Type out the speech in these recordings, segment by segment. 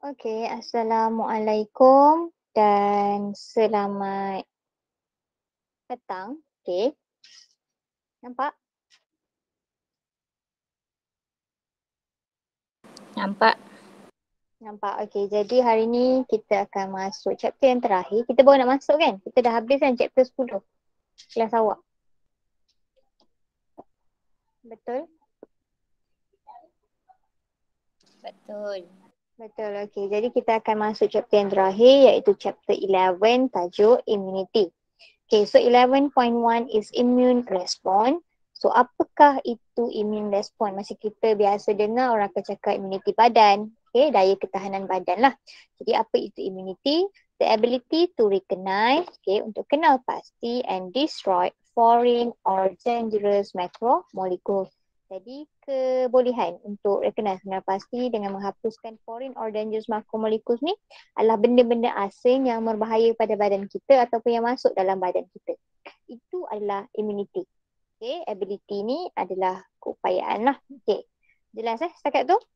Okey, Assalamualaikum dan selamat petang. Okey, nampak? Nampak? Nampak. Okey, jadi hari ni kita akan masuk chapter yang terakhir. Kita baru nak masuk kan? Kita dah habis kan chapter 10 kelas awak. Betul? Betul. Betul. Okey, jadi kita akan masuk chapter yang terakhir iaitu chapter 11 tajuk immunity. Okay, so 11.1 is immune response. So, apakah itu immune response? Macam kita biasa dengar orang akan cakap immunity badan. Okay, daya ketahanan badan lah. Jadi, apa itu immunity? The ability to recognize, okay, untuk kenal pasti and destroy foreign or dangerous macromolecules. Jadi, kebolehan untuk recognize, kenal pasti dengan menghapuskan foreign or dangerous macromolecules ni adalah benda-benda asing yang berbahaya pada badan kita ataupun yang masuk dalam badan kita. Itu adalah immunity. Okay, ability ni adalah keupayaan lah. Okay, jelas setakat tu?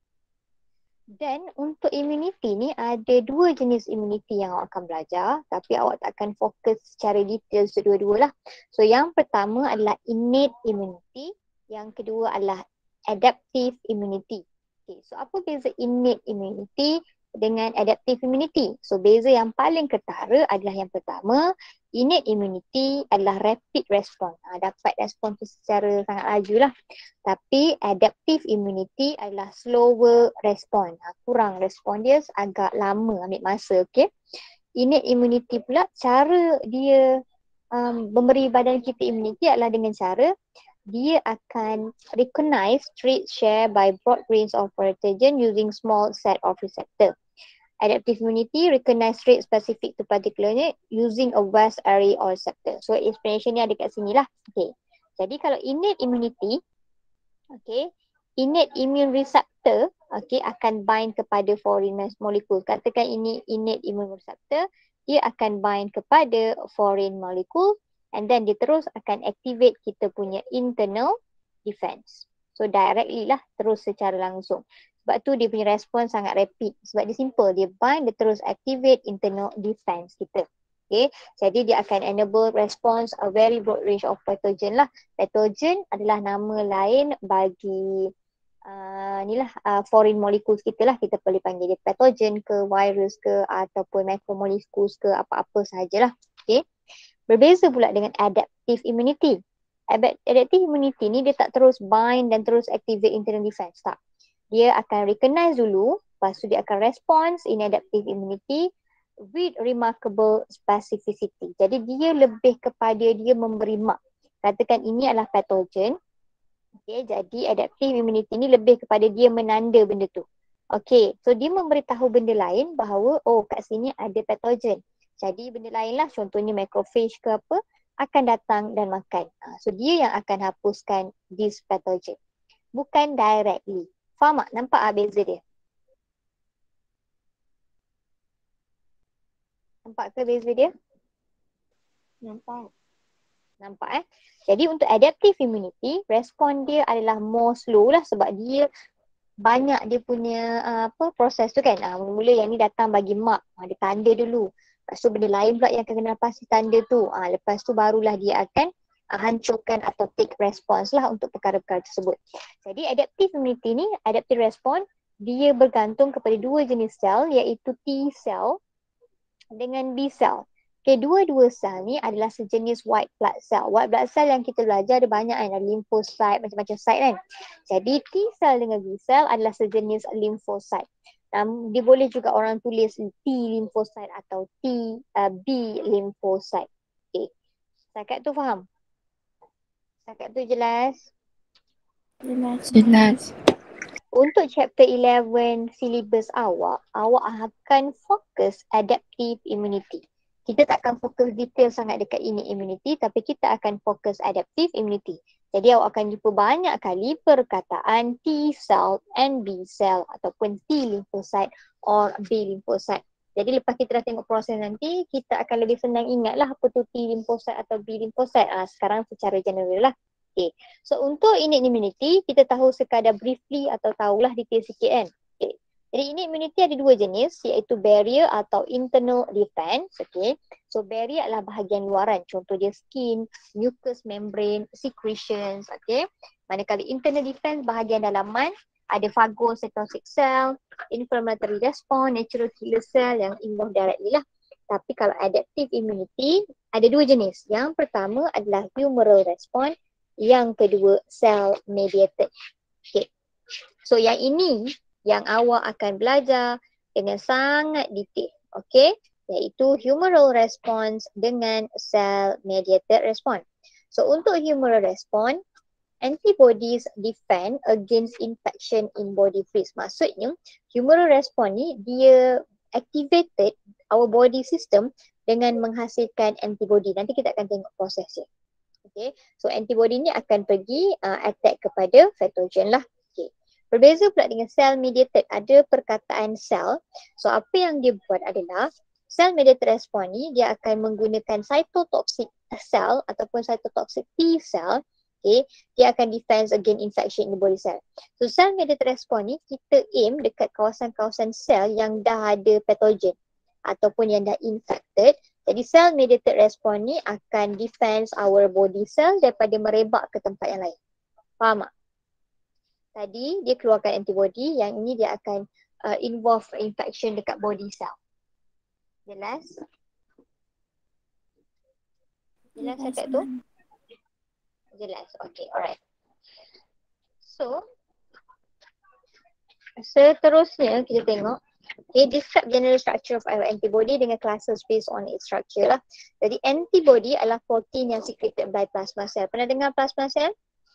Dan untuk immunity ni ada dua jenis immunity yang awak akan belajar, tapi awak tak akan fokus secara detail sedua-dua lah. So yang pertama adalah innate immunity, yang kedua adalah adaptive immunity. Okay, so apa beza innate immunity dengan adaptive immunity? So beza yang paling ketara adalah yang pertama, innate immunity adalah rapid response. Dapat respon tu secara sangat laju lah. Tapi adaptive immunity adalah slower response. Kurang respon dia, agak lama ambil masa. Okay. Innate immunity pula cara dia memberi badan kita immunity adalah dengan cara dia akan recognize traits shared by broad range of pathogen using small set of receptor. Adaptive immunity recognize traits specific to particular unit using a vast array of receptor. So explanation ni ada kat sini lah. Okay. Jadi kalau innate immunity, okay, innate immune receptor, okay, akan bind kepada foreign molecule. Katakan ini innate immune receptor, dia akan bind kepada foreign molecule and then dia terus akan activate kita punya internal defense. So directly lah, terus secara langsung. Sebab tu dia punya respon sangat rapid. Sebab dia simple, dia bind, dia terus activate internal defense kita. Okay, jadi dia akan enable response a very broad range of pathogen lah. Pathogen adalah nama lain bagi foreign molecules kita lah. Kita boleh panggil dia pathogen ke, virus ke, ataupun macromolecules ke, apa-apa sahajalah. Okay. Berbeza pula dengan adaptive immunity. Adaptive immunity ni dia tak terus bind dan terus activate internal defense. Tak. Dia akan recognize dulu, lepas tu dia akan response in adaptive immunity with remarkable specificity. Jadi dia lebih kepada dia memberi mark. Katakan ini adalah pathogen. Okay, jadi adaptive immunity ni lebih kepada dia menanda benda tu. Okay, so dia memberitahu benda lain bahawa kat sini ada pathogen. Jadi benda lain lah, contohnya macrophage ke apa, akan datang dan makan. So dia yang akan hapuskan this pathogen. Bukan directly. Faham tak? Nampak beza dia? Nampak ke beza dia? Nampak Jadi untuk adaptive immunity, respon dia adalah more slow lah sebab dia banyak dia punya proses tu kan. Mula-mula yang ni datang bagi mark. Dia tanda dulu. Lepas tu benda lain pula yang akan kena pasti tanda tu. Lepas tu barulah dia akan hancurkan atau take response lah untuk perkara-perkara tersebut. Jadi adaptive immunity ni, adaptive response, dia bergantung kepada dua jenis sel iaitu T cell dengan B cell. Okay, dua-dua sel ni adalah sejenis white blood cell. White blood cell yang kita belajar ada banyak kan, ada lymphocyte, macam-macam site kan. Jadi T cell dengan B cell adalah sejenis lymphocyte. Dia boleh juga orang tulis T lymphocyte atau B lymphocyte. Okay, setakat tu faham? Setakat tu jelas? Jelas. Untuk chapter 11 syllabus awak akan fokus adaptive immunity. Kita tak akan fokus detail sangat dekat ini immunity, tapi kita akan fokus adaptive immunity. Jadi awak akan jumpa banyak kali perkataan T cell and B cell ataupun T lymphocyte or B lymphocyte. Jadi lepas kita dah tengok proses nanti, kita akan lebih senang ingatlah apa tu T lymphocyte atau B lymphocyte. Sekarang secara general lah. Okay. So untuk innate immunity, kita tahu sekadar briefly atau tahulah detail sikit kan. Okay. Jadi innate immunity ada dua jenis, iaitu barrier atau internal defense. Okay. So barrier adalah bahagian luaran, contoh dia skin, mucous membrane, secretions. Okay. Manakala internal defense bahagian dalaman, ada phagocytosis cell, inflammatory response, natural killer cell yang involve directly lah. Tapi kalau adaptive immunity ada dua jenis. Yang pertama adalah humoral response, yang kedua cell mediated. Okay. So yang ini yang awak akan belajar dengan sangat detail. Okay. Iaitu humoral response dengan cell mediated response. So untuk humoral response, antibodies defend against infection in body freeze. Maksudnya humoral response ni dia activated our body system dengan menghasilkan antibody. Nanti kita akan tengok prosesnya. Okay. So antibody ni akan pergi attack kepada pathogen lah. Okay. Berbeza pula dengan cell mediated, ada perkataan cell. So apa yang dia buat adalah cell mediated response ni dia akan menggunakan cytotoxic cell ataupun cytotoxic T cell. Okay. Dia akan defense against infection in the body cell. So cell mediated response ni kita aim dekat kawasan-kawasan sel yang dah ada pathogen ataupun yang dah infected. Jadi cell mediated response ni akan defense our body cell daripada merebak ke tempat yang lain. Faham tak? Tadi dia keluarkan antibody, yang ini dia akan involve infection dekat body cell. Jelas? Jelas cakap tu? Jelas. Okay, alright. So, seterusnya kita tengok. Okay, describe general structure of our antibody dengan classes based on its structure lah. Jadi antibody adalah protein yang secreted by plasma cell. Pernah dengar plasma cell?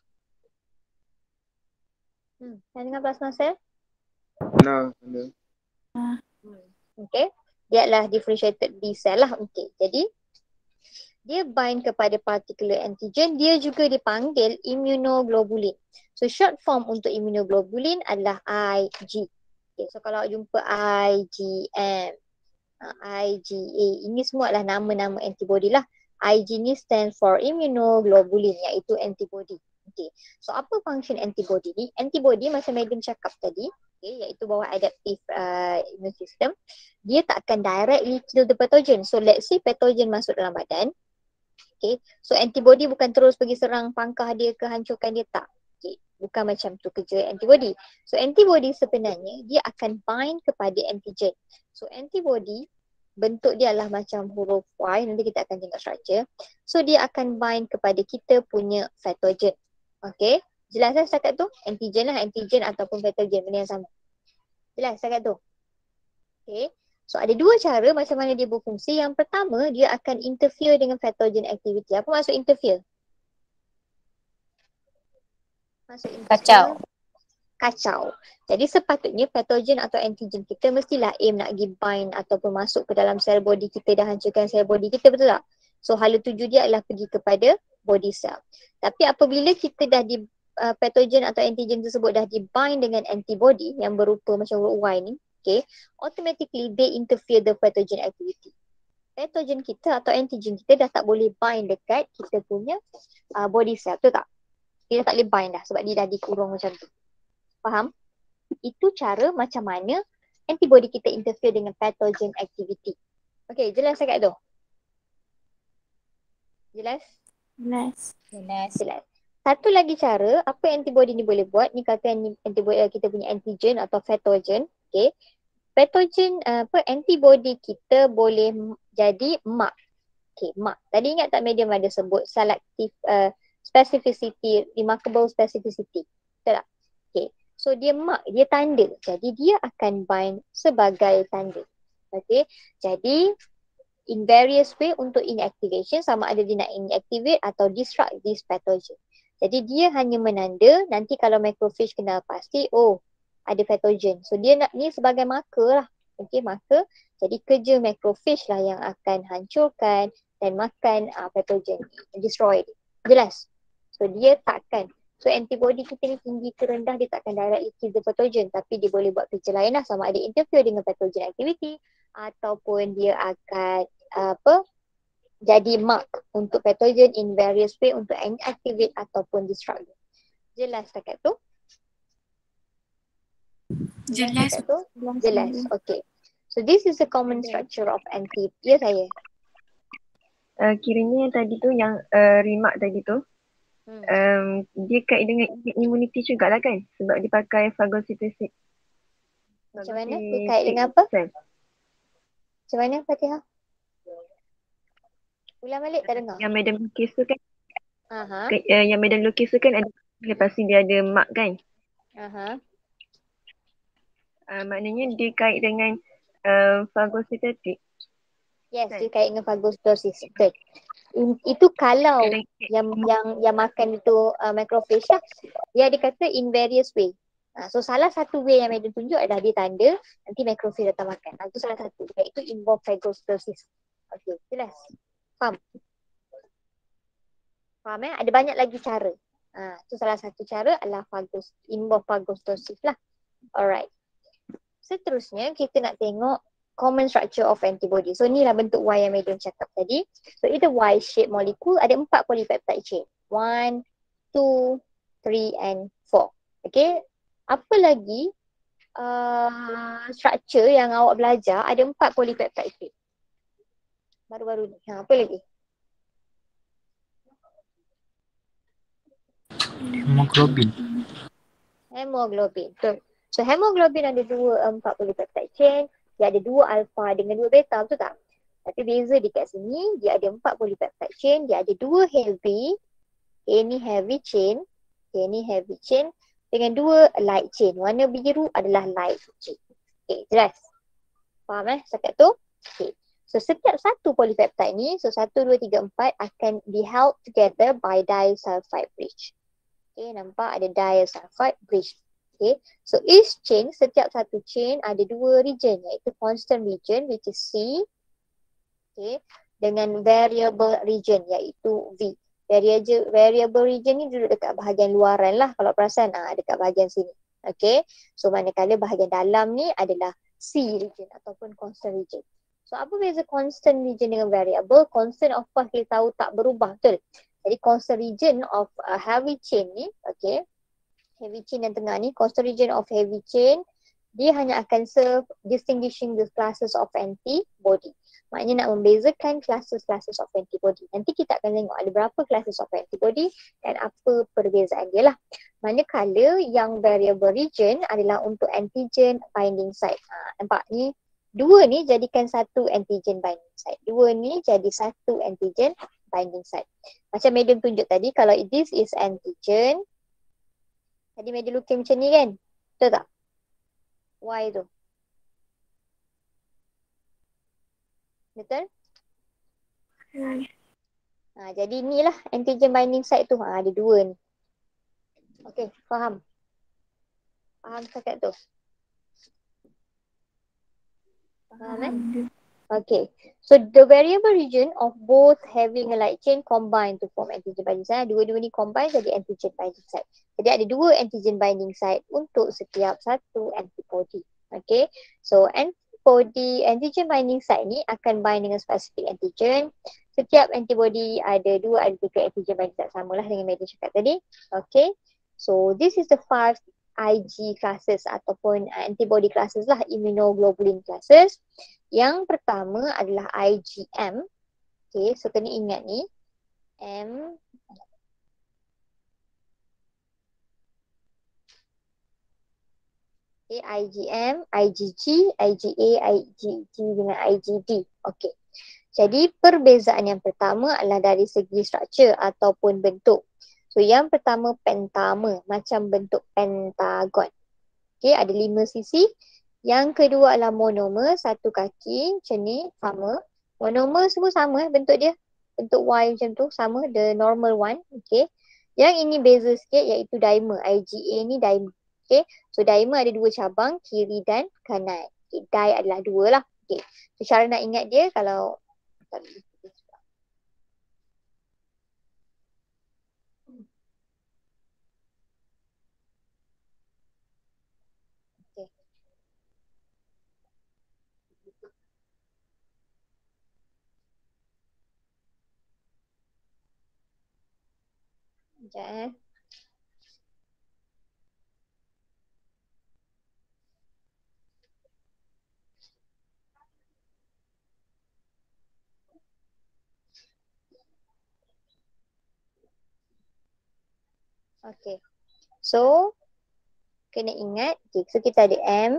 Pernah dengar plasma cell? Nah, ada. Okay. Dia adalah differentiated B cell lah. Okay. Jadi dia bind kepada particular antigen. Dia juga dipanggil immunoglobulin. So short form untuk immunoglobulin adalah IG. Okay. So kalau jumpa IgM, IgA, ini semua adalah nama-nama antibody lah. IG ni stand for immunoglobulin, iaitu antibody. Okay. So apa function antibody ni? Antibody macam Madam cakap tadi, okay, iaitu bawah adaptive immune system, dia tak akan directly kill the pathogen. So let's say pathogen masuk dalam badan. Okay. So antibody bukan terus pergi serang pangkah dia ke hancurkan dia, tak. Okay. Bukan macam tu kerja antibody. So antibody sebenarnya dia akan bind kepada antigen. So antibody bentuk dia adalah macam huruf Y, nanti kita akan tengok structure. So dia akan bind kepada kita punya pathogen. Okay. Jelas lah setakat tu? Antigen lah, antigen ataupun pathogen, benda yang sama. Jelas setakat tu? Okay. So ada dua cara macam mana dia berfungsi. Yang pertama, dia akan interfere dengan pathogen activity. Apa maksud interfere? Maksud interfere? Kacau. Jadi sepatutnya pathogen atau antigen kita mestilah aim nak pergi bind ataupun masuk ke dalam sel body kita dan hancurkan sel body kita, betul tak? So hala tuju dia adalah pergi kepada body cell. Tapi apabila kita dah di pathogen atau antigen tersebut dah di bind dengan antibody yang berupa macam huruf Y ni, okay, automatically they interfere the pathogen activity. Pathogen kita atau antigen kita dah tak boleh bind dekat kita punya body cell, betul tak? Dia dah tak boleh bind dah sebab dia dah dikurung macam tu. Faham? Itu cara macam mana antibody kita interfere dengan pathogen activity. Okay, jelas cakap tu? Jelas? Jelas. Satu lagi cara, apa antibody ni boleh buat, ni kata antibody kita punya antigen atau pathogen. Okay. Pathogen, antibody kita boleh jadi mark. Okay, mark. Tadi ingat tak medium ada sebut selective specificity, remarkable specificity. Betul tak? Okay. So dia mark, dia tanda. Jadi dia akan bind sebagai tanda. Okay. Jadi in various way untuk inactivation, sama ada dia nak inactivate atau disrupt this pathogen. Jadi dia hanya menanda nanti kalau macrophage kenal pasti, oh ada pathogen. So dia nak ni sebagai marker lah. Okay, marker. Jadi kerja macrophage lah yang akan hancurkan dan makan pathogen, destroy dia. Jelas? So dia takkan. So antibody kita ni tinggi ke rendah, dia takkan directly kill the pathogen, tapi dia boleh buat kerja lain lah, sama ada interfere dengan pathogen activity ataupun dia akan jadi mark untuk pathogen in various way untuk inactivate ataupun disrupt. Jelas dekat tu? Jelas Jelas. cakap tu? Jelas. Okay. So this is the common structure of anti. Ya saya. Kiranya yang tadi tu yang remark tadi tu dia kait dengan immunity juga lah kan, sebab dia pakai phagocytosis. Macam mana? Dia kait dengan apa? Macam mana Fatihah? Ulang balik tak dengar. Yang Madam lukis tu kan, Aha. yang Madam lukis tu kan ada, lepas tu dia ada mark kan. Aha. Maknanya dia kait dengan phagocytosis. Yes, dia kait dengan phagocytosis. Betul. Itu kalau yang makan itu macrophage lah. Dia ada kata in various way. So salah satu way yang Madam tunjuk adalah dia tanda nanti macrophage datang makan. Itu salah satu. Iaitu involve phagocytosis. Okay, jelas. Faham? Faham Ada banyak lagi cara. Itu salah satu cara adalah involve phagocytosis lah. Alright. Seterusnya kita nak tengok common structure of antibody. So inilah bentuk Y yang Madam cakap tadi. So it's a Y-shaped molecule. Ada 4 polypeptide chain. 1, 2, 3 and 4. Okay. Apa lagi structure yang awak belajar ada 4 polypeptide chain? Baru-baru ni. Apa lagi? Hemoglobin. Hemoglobin. Betul. So hemoglobin ada 4 polypeptide chain. Dia ada 2 alpha dengan 2 beta, betul tak? Tapi beza dekat sini, dia ada 4 polypeptide chain. Dia ada 2 heavy. Ini heavy chain. Ini heavy chain. Dengan 2 light chain. Warna biru adalah light chain. Okay, jelas? Faham setakat tu? Okay. So setiap satu polypeptide ni, so 1, 2, 3, 4 akan be held together by disulfide bridge. Okay, nampak ada disulfide bridge. Okay, so each chain, setiap satu chain ada 2 region, iaitu constant region which is C, okay, dengan variable region iaitu V. Variable region ni duduk dekat bahagian luaran lah kalau perasan, dekat bahagian sini. Okay, so manakala bahagian dalam ni adalah C region ataupun constant region. So apa beza constant region dengan variable? Constant of course kita tahu tak berubah, betul? Jadi constant region of heavy chain ni, okay, heavy chain yang tengah ni, constant region of heavy chain, dia hanya akan serve distinguishing the classes of antibody. Maknanya nak membezakan classes of antibody. Nanti kita akan tengok ada berapa classes of antibody dan apa perbezaan dia lah. Manakala yang variable region adalah untuk antigen binding site. Nampak ni, 2 ni jadikan satu antigen binding site. 2 ni jadi satu antigen binding site. Macam Madam tunjuk tadi, kalau this is antigen, tadi Madam lukis macam ni kan? Betul tak? Y tu. Betul? Jadi inilah antigen binding site tu. Ada 2 ni. Okey, faham? Faham cakap tu? Faham Okay. So the variable region of both heavy and light chain combine to form antigen binding site. Dua-dua ni combine jadi antigen binding site. Jadi ada 2 antigen binding site untuk setiap satu antibody. Okay. So antigen binding site ni akan bind dengan spesifik antigen. Setiap antibody ada 2 ada 3 antigen binding site, samalah dengan Madam cakap tadi. Okay. So this is the 5 IG classes ataupun antibody classes lah, immunoglobulin classes. Yang pertama adalah IgM. Okay, so kena ingat ni. M. Okay, IgM, IgG, IgA, IgG dengan IgD. Okay. Jadi perbezaan yang pertama adalah dari segi struktur ataupun bentuk. So yang pertama pentamer, macam bentuk pentagon. Okay, ada 5 sisi. Yang kedua adalah monomer, satu kaki macam ni, sama. Monomer semua sama bentuk dia. Bentuk Y macam tu, sama, the normal one. Okay. Yang ini beza sikit iaitu dimer. IgA ni dimer. Okay. So dimer ada 2 cabang, kiri dan kanan. Okay. Di adalah 2 lah. Okay. So cara nak ingat dia kalau sekejap Okay. So, kena ingat. Okay. So, kita ada M,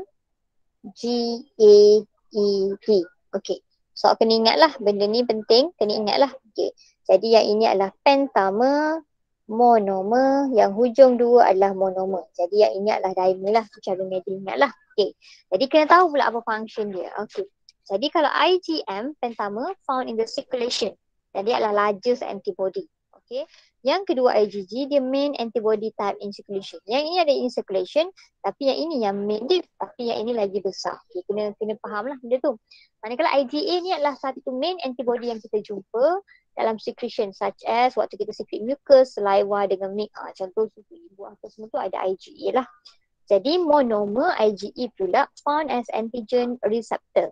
G, A, E, T. Okay. So, kena ingatlah. Benda ni penting. Kena ingatlah. Okay. Jadi, yang ini adalah pentamer, monomer. Yang hujung dua adalah monomer. Jadi, yang ini adalah dimer lah. Cara media ingatlah. Okay. Jadi, kena tahu pula apa function dia. Okay. Jadi, kalau IgM, pentamer, found in the circulation. Jadi, adalah largest antibody. Okay. Yang kedua IgG, dia main antibody type in circulation. Yang ini ada in circulation, tapi yang ini yang main dia, tapi yang ini lagi besar. Okay, kena faham lah benda tu. Manakala IgA ni adalah satu main antibody yang kita jumpa dalam secretion, such as waktu kita secrete mucus, saliva dengan milk. Contoh susu ibu apa semua tu ada IgA lah. Jadi monomer IgE pula found as antigen receptor.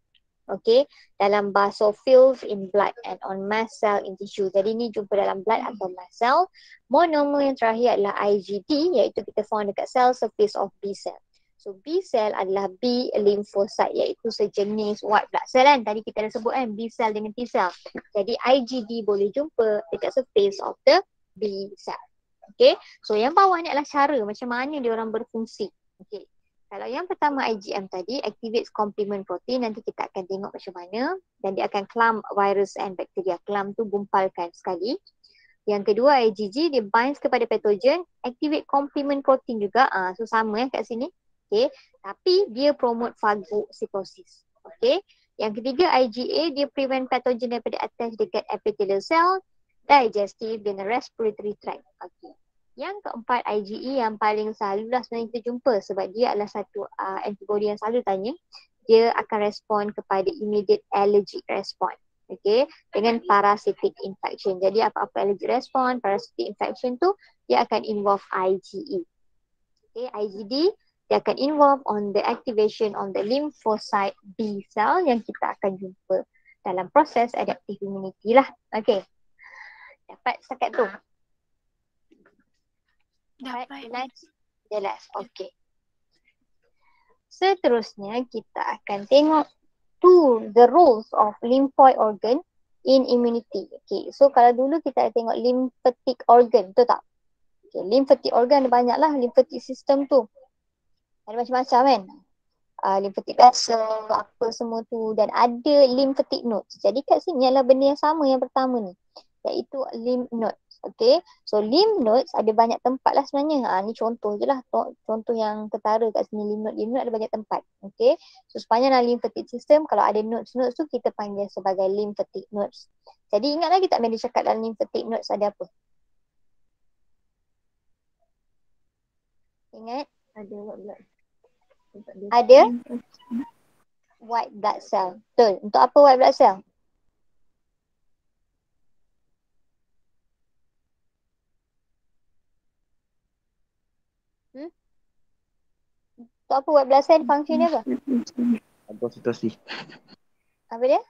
Okay, dalam basophils in blood and on mast cell in tissue. Jadi ni jumpa dalam blood atau mast cell. Monomer yang terakhir adalah IgD, iaitu kita found dekat cell surface of B cell. So B cell adalah B lymphocyte, iaitu sejenis white blood cell kan. Tadi kita dah sebut kan B cell dengan T cell. Jadi IgD boleh jumpa dekat surface of the B cell. Okay, so yang bawah ni adalah cara macam mana dia orang berfungsi. Okay. Kalau yang pertama IgM tadi activates complement protein, nanti kita akan tengok macam mana, dan dia akan clump virus and bacteria. Clump tu gumpalkan sekali. Yang kedua IgG, dia binds kepada pathogen, activate complement protein juga. So sama kat sini. Okay. Tapi dia promote phagocytosis. Okay. Yang ketiga IgA, dia prevent pathogen daripada attach dekat epithelial cell, digestive dan respiratory tract. Okay. Yang keempat IgE yang paling selalulah sebenarnya kita jumpa, sebab dia adalah satu antibody yang selalu tanya. Dia akan respon kepada immediate allergic response. Okay, dengan parasitic infection. Jadi apa-apa allergic response, parasitic infection tu dia akan involve IgE. Okay, IgD dia akan involve on the activation on the lymphocyte B cell yang kita akan jumpa dalam proses adaptive immunity lah. Okay, dapat setakat tu? Dapat. Jelas. Okey. Seterusnya kita akan tengok the roles of lymphoid organ in immunity. Okay, so kalau dulu kita tengok lymphatic organ, betul tak? Okay, lymphatic organ ada banyak lah, lymphatic system tu. Ada macam-macam kan? Lymphatic vessel, apa semua tu, dan ada lymphatic nodes. Jadi kat sini adalah benda yang sama yang pertama ni, iaitu lymph node. Okay, so lymph nodes ada banyak tempat lah sebenarnya. Ni contoh je lah, contoh yang ketara kat sini. Lymph node ada banyak tempat. Okay, so sepanjang dalam lymphatic system, kalau ada nodes tu kita panggil sebagai lymphatic nodes. Jadi ingat lagi tak bila cakap dalam lymphatic nodes ada apa? Ingat? Ada white blood. Ada white blood cell. Betul. Untuk apa white blood cell? Untuk apa white blood cell, function dia apa? Fagositosis. Apa dia?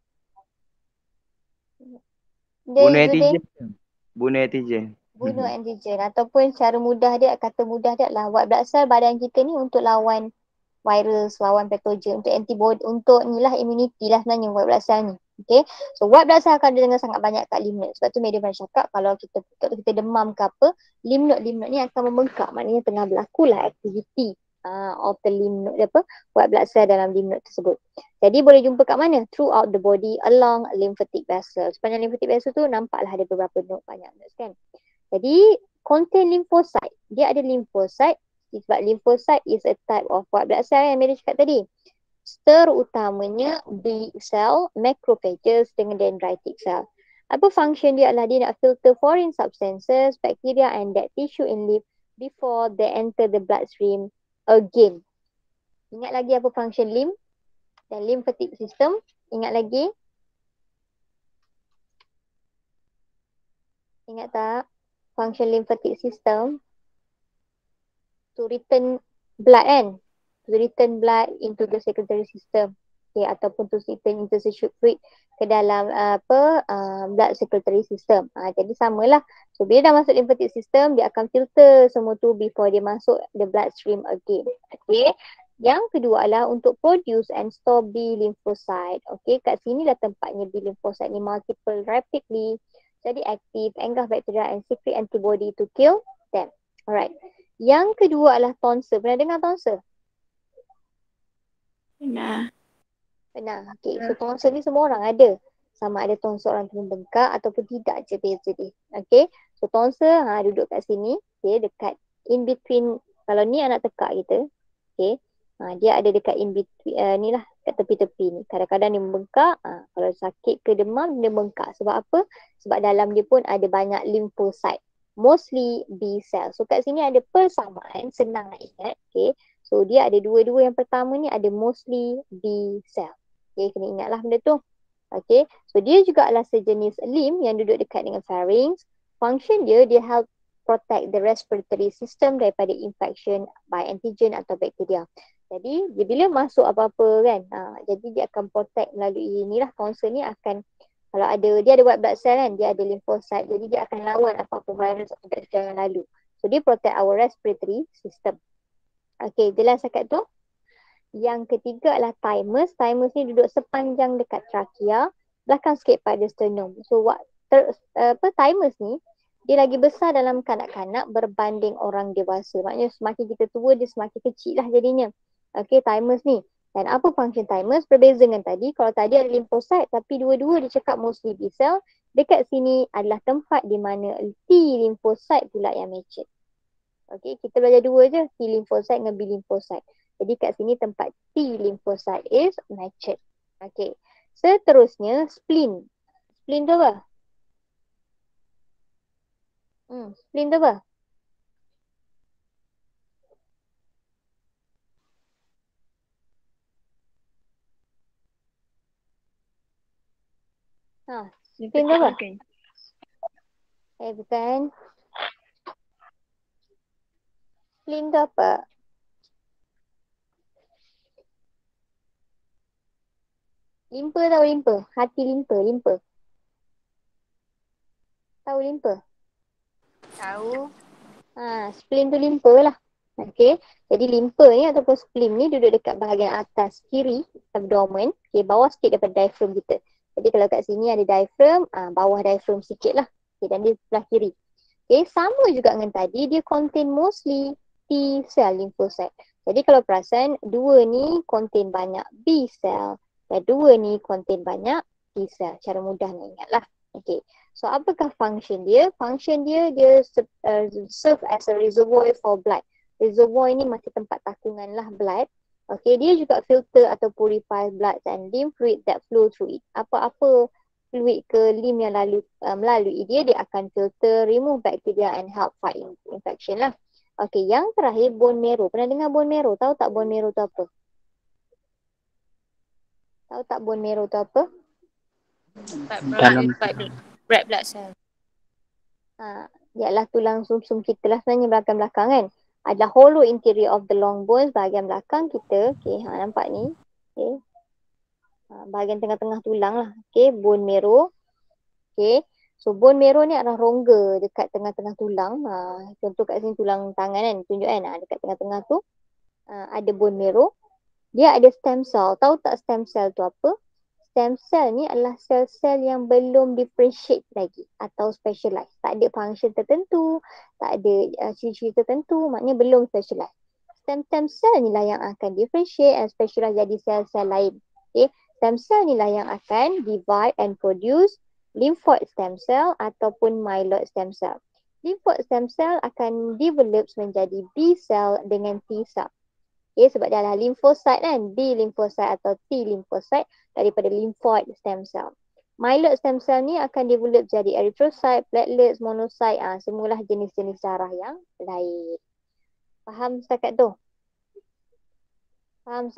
Bunuh antigen. Bunuh antigen. Bunuh antigen. Ataupun cara mudah dia, kata mudah dia adalah white blood cell badan kita ni untuk lawan virus, lawan pathogen, untuk antibody, untuk ni lah immunity lah sebenarnya white blood cell ni. Okay, so white blood cell akan ada dengan sangat banyak kat lymph node. Sebab tu media pernah cakap kalau kita demam ke apa, lymph node ni akan membengkak. Maknanya tengah berlaku lah aktiviti of the lymph node, white blood cell dalam lymph node tersebut. Jadi boleh jumpa kat mana? Throughout the body along lymphatic vessel. Sepanjang lymphatic vessel tu nampaklah ada beberapa node, banyak nodes kan. Jadi contain lymphocyte. Dia ada lymphocyte sebab lymphocyte is a type of white blood cell yang Mary cakap tadi. Terutamanya B cell, macrophages dengan dendritic cell. Apa function dia adalah dia nak filter foreign substances, bacteria and dead tissue in lymph before they enter the bloodstream again. Ingat lagi apa function lymph dan lymphatic system? Ingat lagi? Ingat tak? Function lymphatic system to return blood kan? To return blood into the circulatory system. Okay, ataupun to return interstitial fluid ke dalam blood circulatory system. Jadi samalah. So bila dah masuk lymphatic system, dia akan filter semua tu before dia masuk the bloodstream again. Okay. Yang kedua adalah untuk produce and store B lymphocyte. Okay, kat sini dah tempatnya B lymphocyte ni multiple rapidly. Jadi aktif, engulf bacteria and secrete antibody to kill stem. Alright. Yang kedua adalah tonsil. Pernah dengar tonsil? Nah. Pernah. Okay. So tonsil ni semua orang ada. Sama ada tonsil orang tu membengkak ataupun tidak je beza dia. Okay. So tonsil duduk kat sini. Okay. Dekat in between. Kalau ni anak tekak kita. Okay. Dia ada dekat in between. Ni lah kat tepi-tepi ni. Kadang-kadang dia membengkak. Kalau sakit ke demam dia membengkak. Sebab apa? Sebab dalam dia pun ada banyak lymphocyte. Mostly B cell. So kat sini ada persamaan. Senang nak ingat. Okay. So dia ada dua-dua. Yang pertama ni ada mostly B cell. Okay. Kena ingatlah benda tu. Okay. So dia juga adalah sejenis lymph yang duduk dekat dengan pharynx. Function dia help protect the respiratory system daripada infection by antigen atau bakteria. Jadi dia bila masuk apa-apa kan. Jadi dia akan protect melalui inilah tonsil ni akan, kalau ada, dia ada white blood cell kan, dia ada lymphocyte, jadi dia akan lawan apa-apa virus atau bakteria yang lalu. So dia protect our respiratory system. Okay, jelas dekat tu. Yang ketiga adalah thymus. Thymus ni duduk sepanjang dekat trachea, belakang sikit pada sternum. So thymus ni dia lagi besar dalam kanak-kanak berbanding orang dewasa. Maknanya semakin kita tua dia semakin kecil lah jadinya. Okay, thymus ni. Dan apa function thymus? Berbeza dengan tadi. Kalau tadi ada lymphocyte tapi dua-dua dia cakap mostly B cell. Dekat sini adalah tempat di mana T lymphocyte pula yang mature. Okay, kita belajar dua je. T lymphocyte dengan B lymphocyte. Jadi kat sini tempat T lymphocyte is matured. Okay. Seterusnya spleen. Spleen tu apa? Spleen tu apa? Spleen tu apa? Bukan. Spleen tu apa? Limpa tahu limpa? Hati limpa. Tahu limpa? Tahu. Spleen tu limpa lah. Okay. Jadi limpa ni ataupun spleen ni duduk dekat bahagian atas kiri abdomen. Okay. Bawah sikit daripada diaphragm kita. Jadi kalau kat sini ada diaphragm, bawah diaphragm sikit lah. Okay. Dan dia sebelah kiri. Okay. Sama juga dengan tadi, dia contain mostly T cell lymphocyte. Jadi kalau perasan, dua ni contain banyak B cell. Dan dua ni contain banyak T cell. Cara mudah nak ingat lah. Okay. So apakah function dia? Function dia serve as a reservoir for blood. Reservoir ni macam tempat takungan lah blood. Okay, dia juga filter atau purify blood and lymph fluid that flow through it. Apa-apa fluid ke lymph yang melalui dia akan filter, remove bacteria and help fight infection lah. Okay, yang terakhir bone marrow. Pernah dengar bone marrow? Tahu tak bone marrow tu apa? Tahu tak bone marrow tu apa? Red blood cell. Ialah tulang sumsum kita lah sebenarnya belakang-belakang kan. Adalah hollow interior of the long bones, bahagian belakang kita. Okay, nampak ni. Okay. Bahagian tengah-tengah tulang lah. Okay, bone marrow. Okay. So bone marrow ni adalah rongga dekat tengah-tengah tulang. Contoh kat sini tulang tangan kan. Tunjuk kan. Dekat tengah-tengah tu ada bone marrow. Dia ada stem cell. Tahu tak stem cell tu apa? Stem cell ni adalah sel-sel yang belum differentiate lagi atau specialize. Tak ada function tertentu, tak ada ciri-ciri tertentu, maknanya belum specialize. Stem cell ni lah yang akan differentiate and specialize jadi sel-sel lain. Okay. Stem cell ni lah yang akan divide and produce lymphoid stem cell ataupun myeloid stem cell. Lymphoid stem cell akan develop menjadi B cell dengan T cell. Okay, sebab dia adalah lymphocyte kan, B lymphocyte atau T lymphocyte daripada lymphoid stem cell. Myeloid stem cell ni akan develop jadi erythrocyte, platelets, monocyte, semualah jenis-jenis darah yang lain. Faham setakat tu? Faham.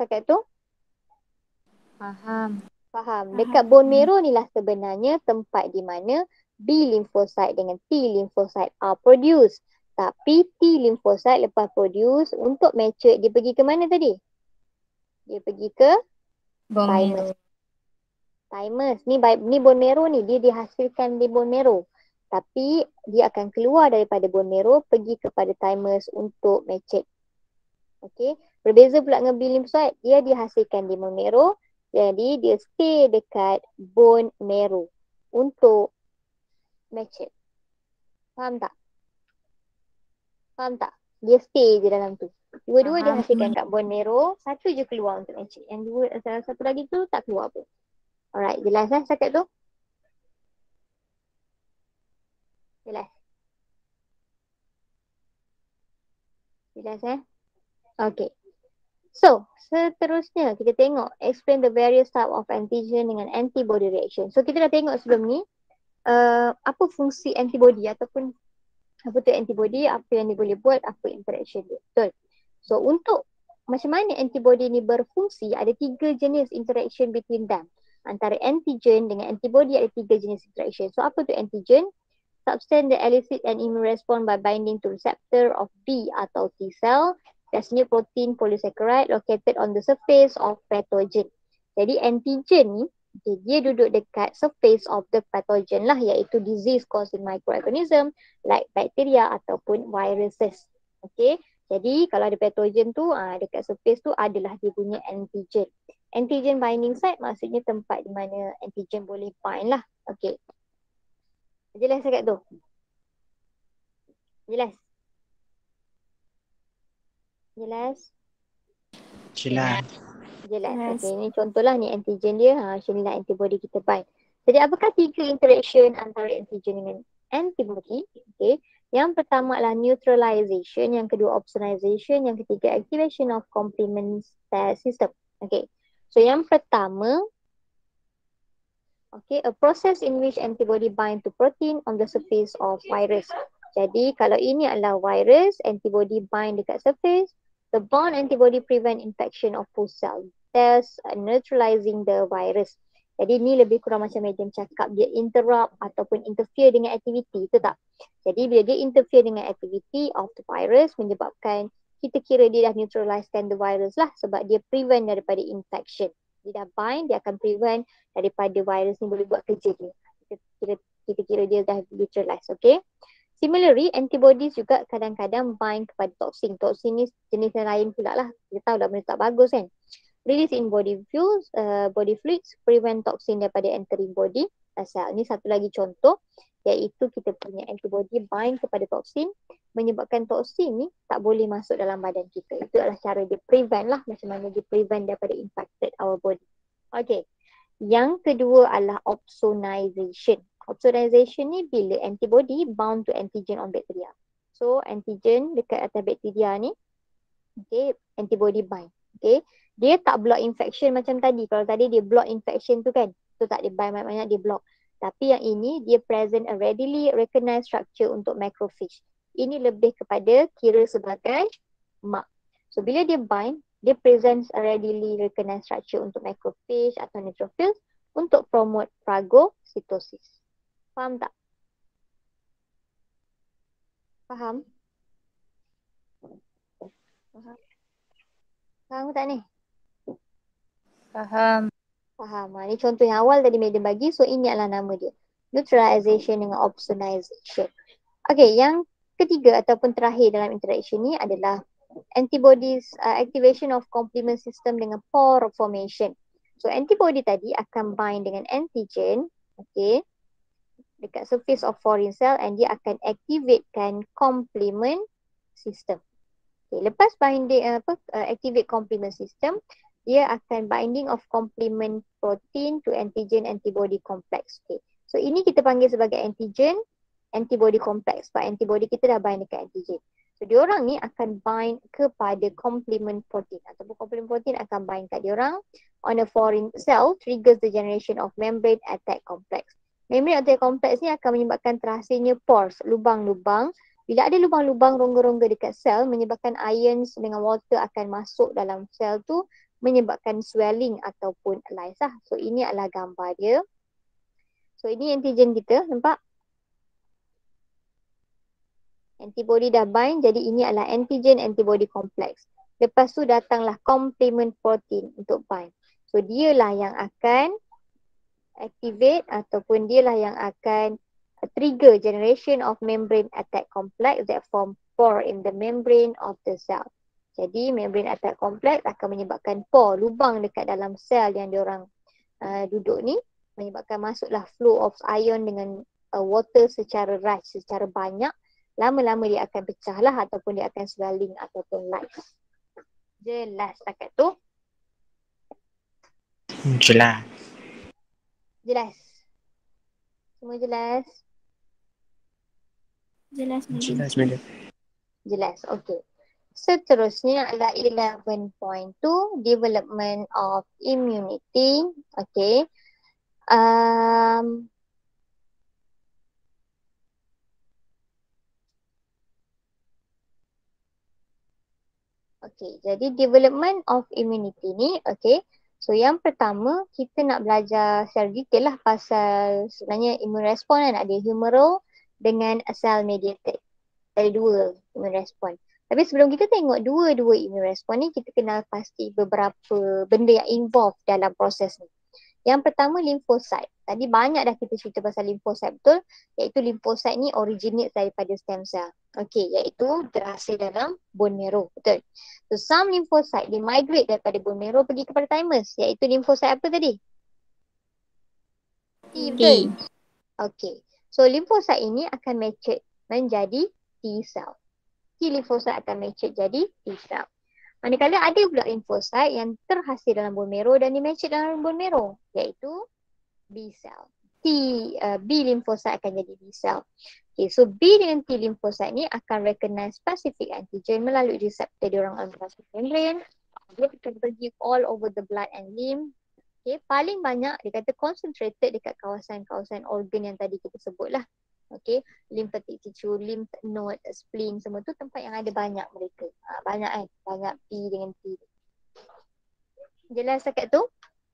Dekat bone marrow ni lah sebenarnya tempat di mana B lymphocyte dengan T lymphocyte are produced. Tapi T lymphocyte lepas produce untuk mature, dia pergi ke mana tadi? Dia pergi ke thymus. Thymus. Ni bone marrow ni, dia dihasilkan di bone marrow. Tapi dia akan keluar daripada bone marrow, pergi kepada thymus untuk mature. Okay. Berbeza pula dengan B lymphocyte, dia dihasilkan di bone marrow. Jadi dia stay dekat bone marrow untuk mature. Faham tak? Faham tak? Dia stay je dalam tu. Dua-dua dia Faham. hasilkan karbon narrow, satu je keluar untuk matching. Yang dua, satu lagi tu tak keluar pun. Alright, jelas setakat tu? Jelas? Jelas Okay. So, seterusnya kita tengok explain the various type of antigen dengan antibody reaction. So, kita dah tengok sebelum ni apa fungsi antibody ataupun apa tu antibody, apa yang dia boleh buat, apa interaction dia. Betul? So, untuk macam mana antibody ni berfungsi, ada 3 jenis interaction between them. Antara antigen dengan antibody ada 3 jenis interaction. So, apa tu antigen? Substance that elicit an immune response by binding to receptor of B atau T cell. Biasanya protein polysaccharide located on the surface of pathogen. Jadi antigen ni, dia duduk dekat surface of the pathogen lah, iaitu disease causing microorganism like bacteria ataupun viruses. Okay, jadi kalau ada pathogen tu, dekat surface tu adalah dia punya antigen. Antigen binding site maksudnya tempat di mana antigen boleh bind lah. Okay, jelas dekat tu? Jelas? Jelas? Jelas. Jelas. Jelas. Okay, ni contohlah ni antigen dia. Macam ni lah antibody kita bind. Jadi apakah 3 interaction antara antigen dengan antibody? Okay. Yang pertama adalah neutralization, yang kedua opsonization, yang ketiga activation of complement system. Okay. So yang pertama, okay, a process in which antibody bind to protein on the surface of virus. Jadi kalau ini adalah virus, antibody bind dekat surface. The bond antibody prevent infection of host cell, thus neutralizing the virus. Jadi ni lebih kurang macam medium cakap, dia interrupt ataupun interfere dengan aktiviti, itu tak? Jadi bila dia interfere dengan aktiviti of the virus, menyebabkan kita kira dia dah neutralizekan the virus lah, sebab dia prevent daripada infection. Dia dah bind, dia akan prevent daripada virus ni boleh buat kerja dia. Kita kira dia dah neutralize, okay? Similarly, antibodies juga kadang-kadang bind kepada toksin. Toksin ni jenis yang lain pula lah. Kita tahu dah benda tak bagus kan. Release in body fluids, prevent toksin daripada entering body cell. Ni satu lagi contoh, iaitu kita punya antibody bind kepada toksin, menyebabkan toksin ni tak boleh masuk dalam badan kita. Itu adalah cara dia prevent lah, macam mana dia prevent daripada infected our body. Okay. Yang kedua adalah opsonization. Opsonization ni bila antibody bound to antigen on bacteria. So antigen dekat atas bakteria ni, okay, antibody bind. Okay, dia tak block infection macam tadi. Kalau tadi dia block infection tu kan, tu tak dia bind banyak-banyak, dia block. Tapi yang ini dia present a readily recognized structure untuk macrophage. Ini lebih kepada kira sebagai mark. So bila dia bind, dia presents a readily recognized structure untuk macrophage atau neutrophils untuk promote phagocytosis. Faham tak? Faham? Faham tak ni? Faham. Faham. Ini contoh yang awal tadi Madam bagi. So ini adalah nama dia. Neutralization dengan opsonization. Okay, yang ketiga ataupun terakhir dalam interaction ni adalah antibodies activation of complement system dengan pore formation. So antibody tadi akan bind dengan antigen, okay, dekat surface of foreign cell, and dia akan activatekan complement system. Okay, lepas binding activate complement system, dia akan binding of complement protein to antigen antibody complex. Okay. So ini kita panggil sebagai antigen antibody complex, sebab antibody kita dah bind dekat antigen. So diorang ni akan bind kepada complement protein, ataupun complement protein akan bind kat diorang on a foreign cell, triggers the generation of membrane attack complex. Membrane attack complex ni akan menyebabkan terhasilnya pores, lubang-lubang. Bila ada lubang-lubang, rongga-rongga dekat sel, menyebabkan ions dengan water akan masuk dalam sel tu, menyebabkan swelling ataupun lyse lah. So ini adalah gambar dia. So ini antigen kita, nampak? Antibody dah bind, jadi ini adalah antigen antibody complex. Lepas tu datanglah complement protein untuk bind. So dialah yang akan activate ataupun dialah yang akan trigger generation of membrane attack complex that form pore in the membrane of the cell. Jadi membrane attack complex akan menyebabkan pore, lubang dekat dalam sel yang diorang duduk ni, menyebabkan masuklah flow of ion dengan water secara rush, secara banyak, lama-lama dia akan pecah lah ataupun dia akan swelling ataupun lyse. Jelas setakat tu? Jelas. Jelas. Semua jelas? Jelas madam. Jelas, madam. Jelas. Okay. Seterusnya adalah 11.2 development of immunity. Okay. Okay, jadi development of immunity ni, okay. So yang pertama, kita nak belajar secara detail lah pasal sebenarnya immune response kan, ada humoral dengan cell mediated. Ada dua immune response. Tapi sebelum kita tengok dua-dua immune response ni, kita kenal pasti beberapa benda yang involved dalam proses ni. Yang pertama, lymphocyte. Tadi banyak dah kita cerita pasal lymphocyte, betul? Iaitu lymphocyte ni originate daripada stem cell. Okey, iaitu terhasil dalam bone marrow, betul? So some lymphocyte dia migrate daripada bone marrow pergi kepada thymus, iaitu lymphocyte apa tadi? T, betul? Okey. So lymphocyte ini akan mature menjadi T cell. T lymphocyte akan mature jadi T cell. Manakala ada pula lymphocyte yang terhasil dalam bone marrow dan di mature dalam bone marrow, iaitu B cell. B lymphocyte akan jadi B cell. Okay, so B dengan T lymphocyte ni akan recognize specific antigen melalui reseptor diorang dalam plasma membrane. Dia akan pergi all over the blood and lymph. Okay, paling banyak dia kata concentrated dekat kawasan-kawasan organ yang tadi kita sebut lah. Okay, lymphatic tissue, lymph node, spleen, semua tu tempat yang ada banyak mereka. Banyak kan? Banyak P dengan T. Jelas dekat tu?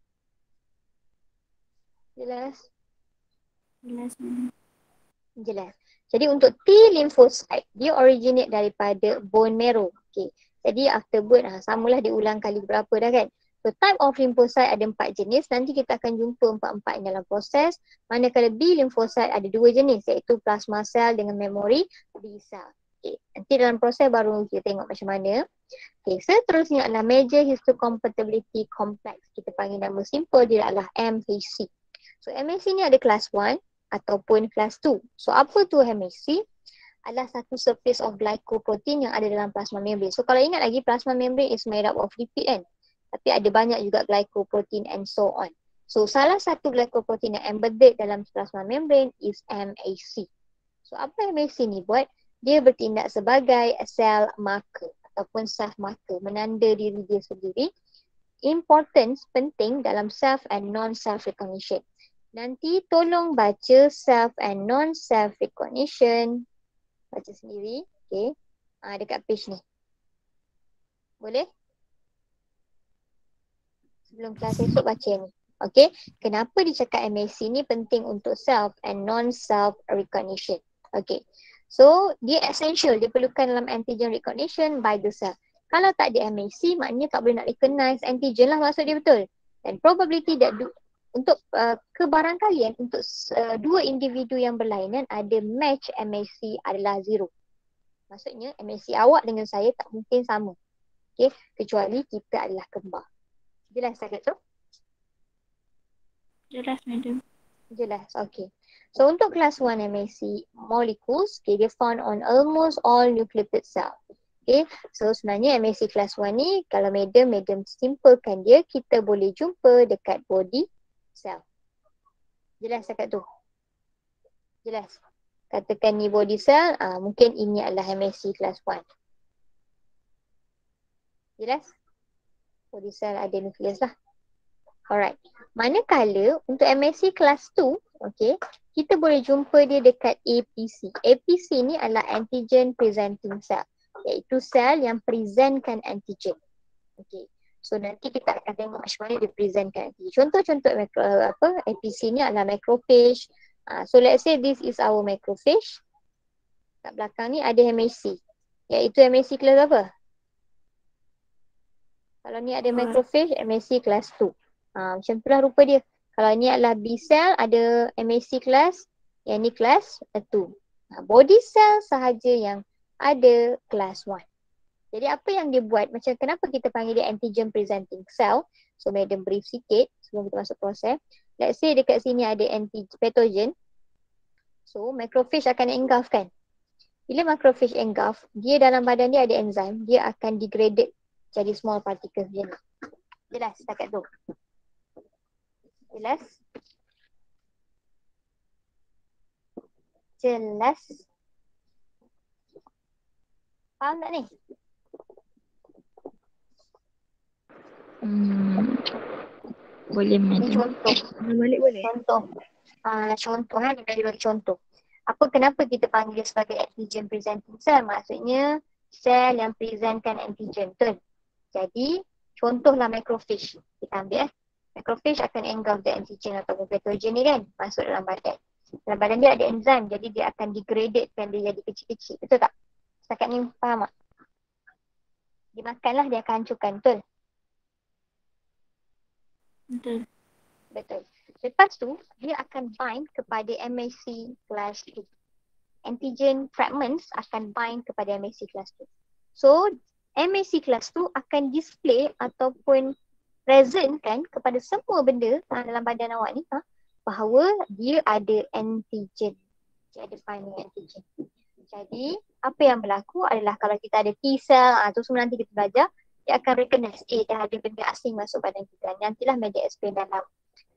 Jelas? Jelas madam. Jelas. Jadi untuk T lymphocyte, dia originate daripada bone marrow. Okay. Jadi afterward, samalah diulang kali berapa dah kan. So type of lymphocyte ada 4 jenis. Nanti kita akan jumpa 4-4 dalam proses. Manakala B lymphocyte ada 2 jenis, iaitu plasma cell dengan memory B cell. Okay. Nanti dalam proses baru kita tengok macam mana. Okay. Seterusnya adalah major histocompatibility complex. Kita panggil nama simple dia adalah MHC. So MHC ni ada kelas 1 ataupun kelas 2. So apa tu MHC? Adalah satu surface of glycoprotein yang ada dalam plasma membrane. So kalau ingat lagi, plasma membrane is made up of lipid kan. Tapi ada banyak juga glycoprotein and so on. So salah satu glycoprotein yang embedded dalam plasma membrane is MHC. So apa MHC ni buat? Dia bertindak sebagai cell marker ataupun self marker, menanda diri dia sendiri. Importance penting dalam self and non-self recognition. Nanti tolong baca self and non-self recognition. Baca sendiri. Okay. Dekat page ni. Boleh? Sebelum kelas esok baca ni. Okay. Kenapa dia cakap MHC ni penting untuk self and non-self recognition. Okay. So, dia essential. Dia perlukan dalam antigen recognition by the cell. Kalau tak ada MHC, maknanya tak boleh nak recognize antigen lah maksud dia, betul? And probability that untuk kebarangkalian untuk dua individu yang berlainan ada match MHC adalah 0. Maksudnya MHC awak dengan saya tak mungkin sama. Okay, kecuali kita adalah kembar. Jelas sangat tu? Jelas madam. Jelas, okay. So untuk kelas 1 MHC molecules, okay, dia found on almost all nucleotide cell. Okay, so sebenarnya MHC kelas 1 ni kalau madam simplekan dia, kita boleh jumpa dekat body cell. Jelas dekat tu? Jelas. Katakan ni body cell, mungkin ini adalah MHC kelas 1. Jelas? Body cell ada nukleus lah. Alright. Manakala untuk MHC kelas 2, okay, kita boleh jumpa dia dekat APC. APC ni adalah antigen presenting cell, iaitu sel yang presentkan antigen. Okay. So nanti kita akan tengok macam mana dia presentkan antigen. Contoh-contoh APC ni adalah macrophage. So let's say this is our macrophage. Kat belakang ni ada MHC. Iaitu MHC kelas apa? Kalau ni ada macrophage, MHC kelas 2. Macam itulah rupa dia. Kalau ni adalah B cell, ada MHC kelas. Yang ni kelas 2. Body cell sahaja yang ada kelas 1. Jadi apa yang dia buat, macam kenapa kita panggil dia antigen presenting cell. So madam brief sikit sebelum kita masuk proses. Let's say dekat sini ada pathogen. So macrophage akan engulf kan. Bila macrophage engulf, dia dalam badan dia ada enzim, dia akan degraded jadi small particles je ni. Jelas setakat tu? Jelas? Jelas? Faham tak ni? Boleh Ni madam. contoh. Balik boleh? Contoh. Contoh kan, dia bagi contoh. Kenapa kita panggil sebagai antigen presenting cell? Maksudnya sel yang presentkan antigen tu. Jadi contohlah macrophage. Kita ambil macrophage akan engulf the antigen atau pathogen ni kan, masuk dalam badan. Dalam badan dia ada enzim, jadi dia akan degradedkan dia jadi kecil-kecil. Betul tak? Setakat ni faham tak? Dimakanlah dia akan hancurkan, betul? Betul. Betul. Lepas tu, dia akan bind kepada MHC class 2. Antigen fragments akan bind kepada MHC class 2. So, MHC class 2 akan display ataupun present kan kepada semua benda dalam badan awak ni bahawa dia ada antigen. Dia ada binding antigen. Jadi, apa yang berlaku adalah kalau kita ada T-cell, tu semua nanti kita belajar, dia akan recognize, dah ada benda asing masuk badan kita. Nantilah media explain dalam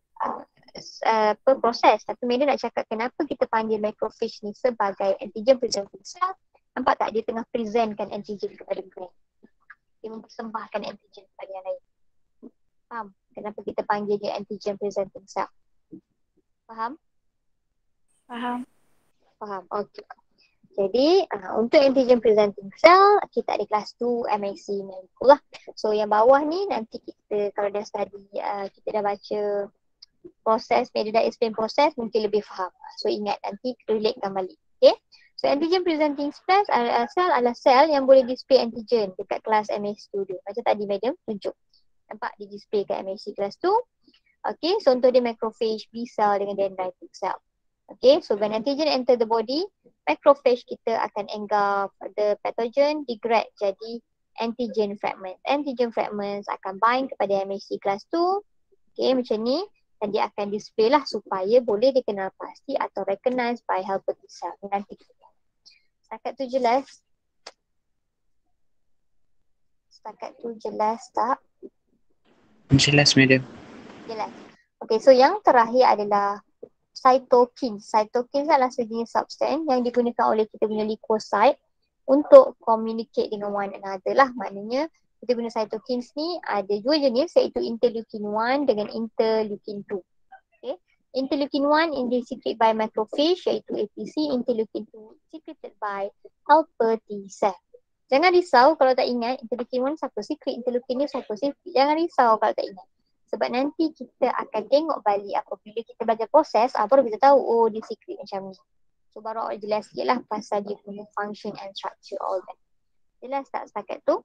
proses. Tapi Medan nak cakap kenapa kita panggil macrophage ni sebagai antigen presenting cell. Nampak tak dia tengah presentkan antigen kepada brain. Dia mempersembahkan antigen kepada yang lain. Faham? Kenapa kita panggil dia antigen presenting cell? Faham? Faham. Faham. Okey. Jadi untuk antigen presenting cell kita ada kelas 2 MAC medical lah. So yang bawah ni nanti kita kalau dah study kita dah baca proses, Medan dah explain proses mungkin lebih faham. So ingat nanti relatekan balik. Okay. So antigen presenting cell adalah sel yang boleh display antigen dekat kelas MAC studio. Macam tadi Madam tunjuk. Nampak di display kat MAC kelas 2. Okay, so untuk dia macrophage, B cell dengan dendritic cell. Okay, so when antigen enter the body, macrophage kita akan engulf the pathogen, degrade jadi antigen fragment. Antigen fragments akan bind kepada MHC class 2. Okay, macam ni. Dan dia akan display lah supaya boleh dikenal pasti atau recognized by helper T cell. Nanti kita. Setakat tu jelas? Setakat tu jelas tak? Jelas, madam. Jelas. Okay, so yang terakhir adalah cytokines. Cytokines adalah sejenis substance yang digunakan oleh kita punya leukocyte untuk communicate dengan one another lah. Maknanya kita guna cytokines ni ada dua jenis iaitu interleukin 1 dengan interleukin 2. Okay. Interleukin 1 ini secreted by macrophage iaitu APC. Interleukin 2 secreted by helper T cell. Jangan risau kalau tak ingat interleukin 1 siapa secret, interleukin ni siapa secret. Jangan risau kalau tak ingat. Sebab nanti kita akan tengok balik apabila kita belajar proses, baru kita tahu, oh dia secret macam ni. So baru awak jelas sikit lah pasal dia punya function and structure all that. Jelas tak setakat tu?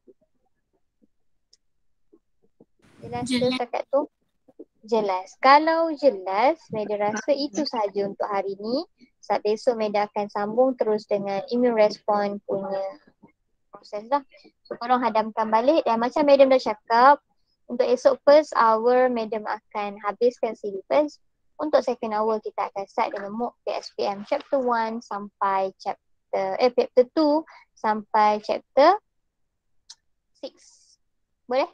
Jelas ke setakat tu? Jelas. Kalau jelas, Medan rasa itu sahaja untuk hari ni. Sebab besok Medan akan sambung terus dengan immune response punya proses lah. So korang hadamkan balik dan macam Medan dah cakap, untuk esok first hour, Madam akan habiskan syllabus. Untuk second hour, kita akan start dengan MOOC PSPM chapter 1 sampai chapter 2 sampai chapter 6. Boleh?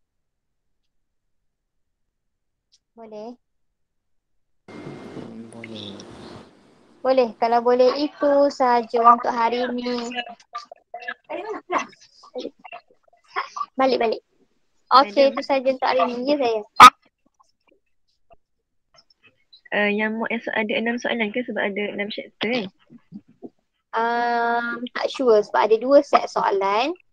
Boleh? Boleh. Boleh. Kalau boleh itu sahaja untuk hari ni. Balik. Okey, itu saja untuk hari ni. Ya saya. Yang MOOC esok ada 6 soalan ke sebab ada 6 chapter kan? Tak sure sebab ada 2 set soalan.